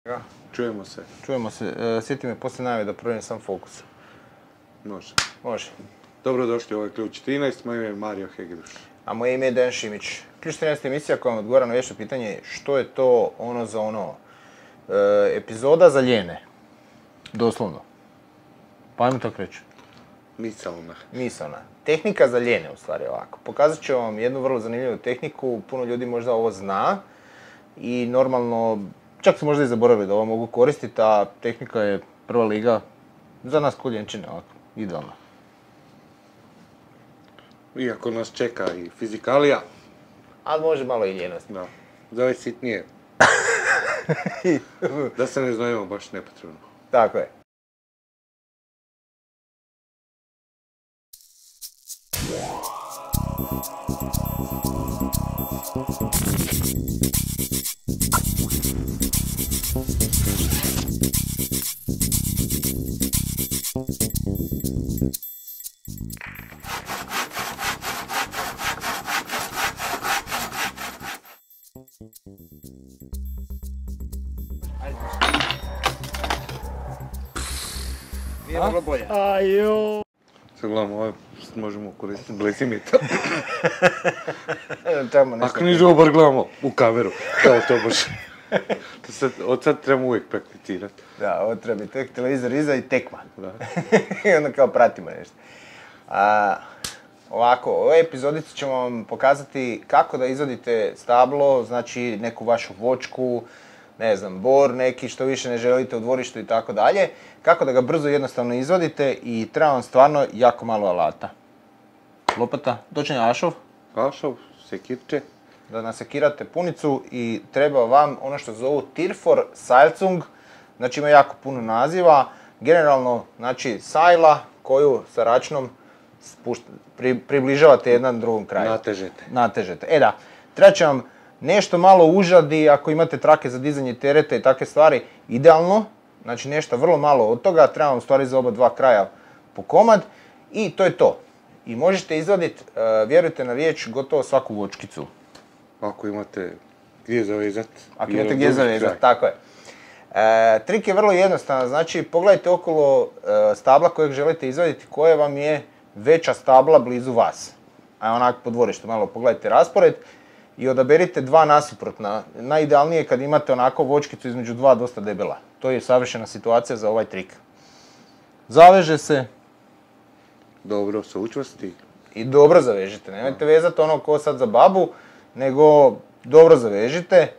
Ja. Čujemo se. Čujemo se. Sjeti me poslije najave da promijenim sam fokus. Može. Može. Dobrodošli u ovaj Ključ 13, moje ime je Mario Hegedruš. A moje ime je Dejan Šimić. Ključ 13 emisija koja vam odgovara na vječno pitanje što je to ono za ono. Epizoda za ljene. Doslovno. Pa ajmo tako reći. Misaona. Tehnika za ljene, u stvari, ovako. Pokazat ću vam jednu vrlo zanimljivu tehniku, puno ljudi možda ovo zna i normalno, čak su možda i zaboravili da ovo mogu koristiti, a tehnika je prva liga za nas koljenčine, ovako, idealna. Iako nas čeka i fizikalija. Ali može malo i ljenost. Da, za ove sitnije. Da se ne znojimo baš nepotrebno. Tako je. Nije vrlo bolje. Ajo. Sad gledamo ovo, možemo koristiti blizimita. Ako niže ovo bar gledamo u kameru, kao to baš. Od sad trebamo uvijek prakticirati. Da, ovo treba biti tek televizor iza i tekma. Da. I onda kao pratimo nešto. Ovako, u ovoj epizodici ćemo vam pokazati kako da izvadite stablo, znači neku vašu voćku, ne znam, bor neki što više ne želite u dvorištu i tako dalje. Kako da ga brzo i jednostavno izvadite i treba vam stvarno jako malo alata. Lopata, točnije ašov. Ašov, sekirče. Da nasekirate punicu i treba vam ono što zovu Tirfor Seilzung, znači ima jako puno naziva. Generalno, znači sajla koju sa račnom približavate jedan drugom kraju. Natežete. E da, treba će vam nešto malo užadi ako imate trake za dizanje tereta i takve stvari, idealno. Znači nešto vrlo malo od toga, treba vam stvari za oba dva kraja po komad i to je to. I možete izvaditi, vjerujte na riječ, gotovo svaku vočkicu. Ako imate gdje zavezati. Ako imate gdje zavezati, tako je. Trik je vrlo jednostavan, znači pogledajte okolo stabla kojeg želite izvaditi, koje vam je veća stabla blizu vas. A onako po dvorištu malo pogledajte raspored i odaberite dva nasuprotna. Najidealnije je kad imate onako vočkicu između dva dosta debela. To je savršena situacija za ovaj trik. Zaveže se. Dobro se učvrsti. I dobro zavežite. Nemojte vezati ono ko sad za babu, nego dobro zavežite.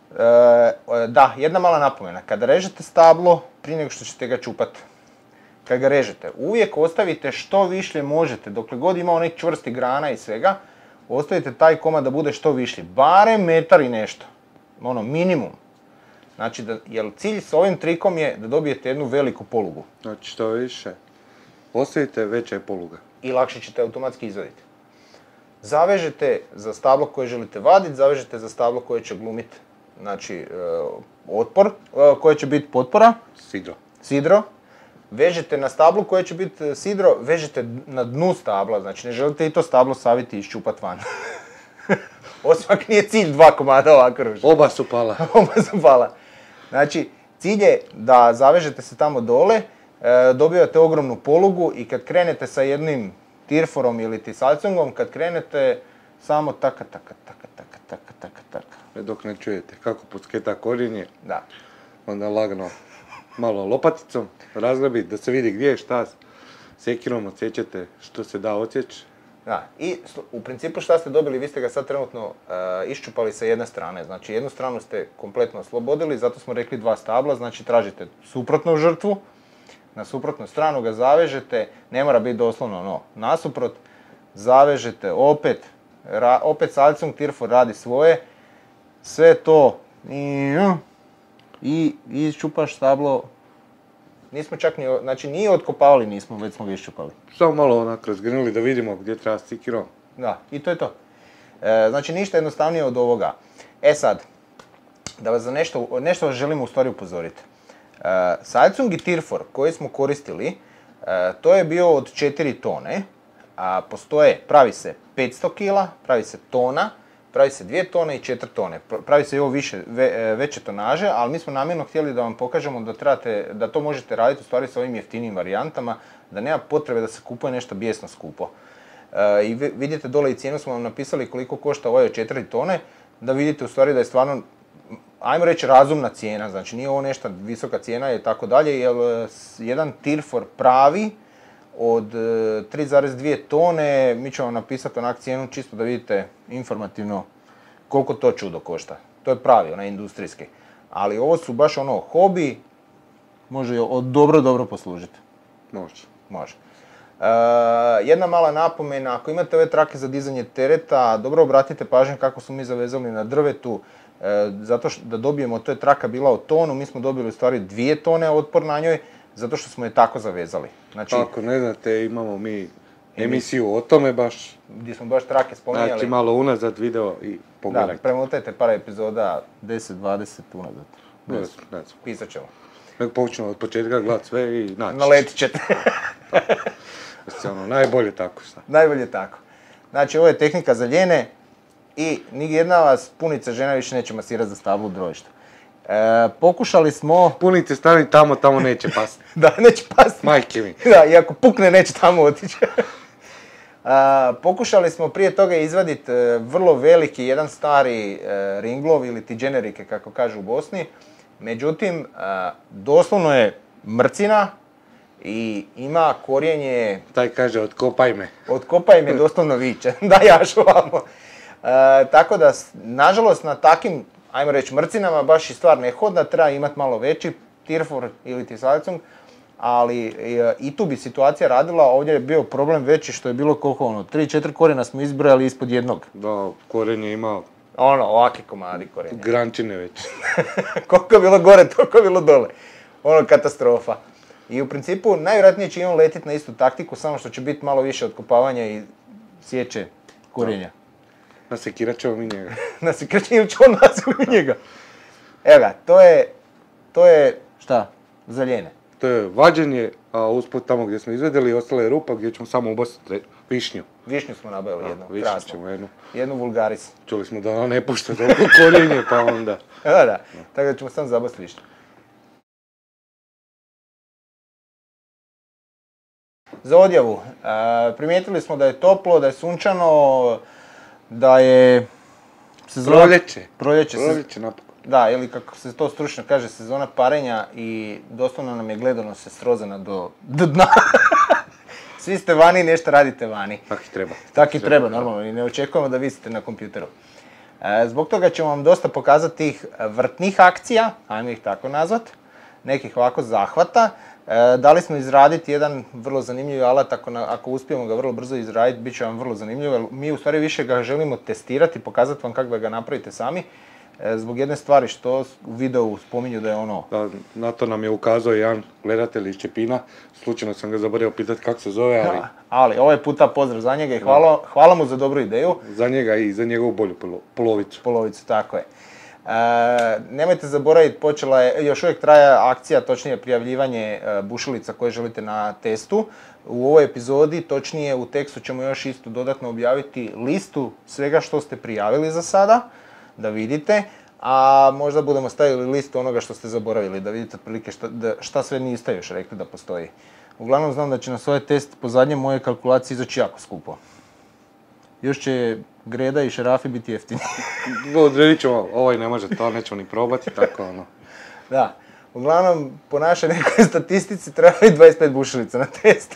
Da, jedna mala napomena. Kada režete stablo, prije nego što ćete ga čupati, kad ga režete, uvijek ostavite što višlje možete. Dokle god ima onih čvrstih grana i svega, ostavite taj komad da bude što višlji. Barem metar i nešto. Ono, minimum. Znači, jer cilj s ovim trikom je da dobijete jednu veliku polugu. Znači, što više, ostavite veća je poluga. I lakše ćete automatski izvaditi. Zavežete za stablo koje želite vaditi, zavežete za stablo koje će glumiti, znači, otpor, koje će biti potpora. Sidro. Vežete na stablu koje će biti sidro, vežete na dnu stabla, znači ne želite i to stablo saviti i iščupat van. Osim ako nije cilj dva komada ovako ružiti. Oba su pala. Znači, cilj je da zavežete se tamo dole, dobivate ogromnu polugu i kad krenete sa jednim Tirforom ili Seilzungom, kad krenete samo taka. Dok ne čujete kako pucketa korijenje, da. Onda lagano malo lopaticom razglabiti da se vidi gdje je šta, sekirom odsjećete što se da odsjeći. Da, i u principu šta ste dobili, vi ste ga sad trenutno iščupali sa jedne strane, znači jednu stranu ste kompletno oslobodili, zato smo rekli dva stabla, znači tražite suprotnu žrtvu, na suprotnu stranu ga zavežete, ne mora biti doslovno nasuprot, zavežete opet Seilzung Tirfor radi svoje, sve to i iščupaš stablo. Nismo čak ni, znači nije otkopavali, nismo, već smo ga iščupali. Samo malo onako razgrnuli da vidimo gdje treba s sikirom. Da, i to je to. Znači ništa jednostavnije od ovoga. Sad, da vas za nešto vas želimo u stvari upozoriti. Seilzung i Tirfor koji smo koristili, to je bio od 4 tone, a pravi se 500 kila, pravi se tona, pravi se 2 tone i 4 tone. Pravi se i ovo veće tonaže, ali mi smo namjerno htjeli da vam pokažemo da to možete raditi u stvari sa ovim jeftinijim varijantama, da nema potrebe da se kupuje nešto bijesno skupo. I vidite dole i cijenu smo vam napisali koliko košta ovaj od 4 tone, da vidite u stvari da je stvarno, ajmo reći, razumna cijena, znači nije ovo nešto visoka cijena i tako dalje, jer jedan Tirfor pravi od 3,2 tone, mi ćemo vam napisati onak cijenu čisto da vidite informativno koliko to čudo košta. To je pravi, onaj industrijski. Ali ovo su baš ono hobi, može dobro poslužiti. Može. Jedna mala napomena, ako imate ove trake za dizanje tereta, dobro obratite pažnju kako smo mi zavezali na drvetu, zato što da dobijemo, to je traka bila od tonu, mi smo dobili u stvari 2 tone otpor na njoj, zato što smo je tako zavezali. Znači, ako ne znate, imamo mi emisiju o tome baš. Gdje smo baš trake spominjali. Znači malo unazad video i pogledajte. Da, premotajte par epizoda, 10-20 unazad. Ne znam. Pisat ćemo. Nek počnemo od početka gledat sve i naći. Naletit ćete. Najbolje tako šta. Najbolje tako. Znači, ovo je tehnika za ljene i nijedna vas punica žena više neće masirati za stablo u dvorištu. Pokušali smo... Punice stavi tamo neće pasti. Da, neće pasti. Majke mi. Da, i ako pukne neće tamo otići. Pokušali smo prije toga izvaditi vrlo veliki, jedan stari ringlov ili ti generike, kako kažu u Bosni. Međutim, doslovno je mrcina i ima korijenje... Taj kaže, otkopaj me. Otkopaj me, doslovno viče. Da, jaš ovamo. Tako da, nažalost, na takim, ajmo reći, mrcinama baš i stvar nehodna, treba imati malo veći Tirfor ili ti Samsung, ali i tu bi situacija radila, ovdje je bio problem veći što je bilo koliko 3-4 korijena smo izbrojali ispod jednog. Da, korijen je imao... ovakvi komadi korijenja. Grančine već. Koliko je bilo gore, toliko je bilo dole. Katastrofa. I u principu, najvjerojatnije će i on letit na istu taktiku, samo što će biti malo više otkopavanja i sječe korijenja. Nasekirat ćemo mi njega. Nasekirat ćemo mi njega. Evo ga, to je šta? Za ljene. To je vađenje, a usput tamo gdje smo izvedeli ostala je rupa gdje ćemo samo ubaciti višnju. Višnju smo nabavili jednu, višnju krasnu. Ćemo jednu. Jednu vulgaris. Čuli smo da ona ne pušta toliko korijenje, pa onda... Da, tako da ćemo samo zabasti višnju. Za odjavu, primijetili smo da je toplo, da je sunčano, da je... Proljeće napokon. Da, ili kako se to stručno kaže, sezona parenja i doslovno nam je gledanost se srozana do dna. Svi ste vani, nešto radite vani. Tako i treba, normalno, i ne očekujemo da visite na kompjuteru. Zbog toga ćemo vam dosta pokazati tih vrtnih akcija, ajmo ih tako nazvat, nekih ovako zahvata. Dali smo izraditi jedan vrlo zanimljiv alat, ako uspijemo ga vrlo brzo izraditi, bit će vam vrlo zanimljivo, jer mi u stvari više ga želimo testirati, pokazati vam kako da ga napravite sami, zbog jedne stvari što u videu spominju da je ono... Da, na to nam je ukazao jedan gledatelj iz Čepina, slučajno sam ga zaboravio pitati kako se zove, ali... Ali ovaj puta pozdrav za njega i hvala mu za dobru ideju. Za njega i za njegovu bolju polovicu. Polovicu, tako je. Nemojte zaboraviti, počela je, još uvijek traje akcija, točnije prijavljivanje bušilica koje želite na testu. U ovoj epizodi, točnije u tekstu ćemo još isto dodatno objaviti listu svega što ste prijavili za sada, da vidite, a možda budemo stavili listu onoga što ste zaboravili, da vidite otprilike šta sve niste još rekli da postoji. Uglavnom znam da će nas ovaj test po zadnje moje kalkulacije izaći jako skupo. Još će greda i šarafi biti jeftini. Odredit ćemo, ovaj ne može, to nećemo ni probati, tako ono. Da, uglavnom po našoj nekoj statistici treba i 25 bušilica na testu.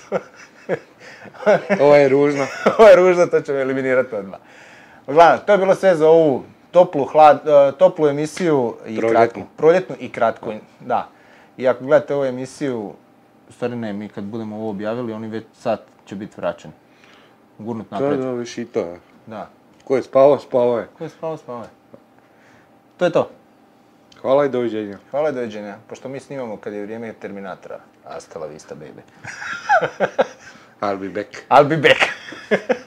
Ovo je ružno. Ovo je ružno, to ćemo eliminirati odmah. Uglavnom, to je bilo sve za ovu toplu emisiju i kratku. Proljetnu i kratku, da. I ako gledate ovu emisiju, u stvari ne, mi kad budemo ovo objavili, oni već sad će biti vraćeni. Gurnut naprijed. To je više i to. Da. Ko je spavao, spavao je. Ko je spavao, spavao je. To je to. Hvala i doviđenja. Hvala i doviđenja, pošto mi snimamo kad je vrijeme Terminatora. Hasta la vista, baby. I'll be back. I'll be back.